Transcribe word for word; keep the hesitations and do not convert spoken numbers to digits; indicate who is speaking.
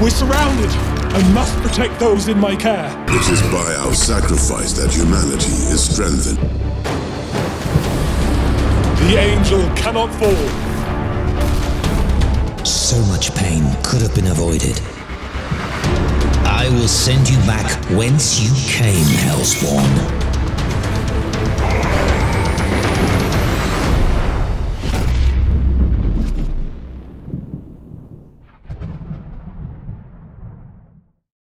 Speaker 1: We're surrounded. I must protect those in my care.
Speaker 2: It is by our sacrifice that humanity is strengthened.
Speaker 1: The angel cannot fall.
Speaker 3: So much pain could have been avoided. I will send you back whence you came, Hellspawn.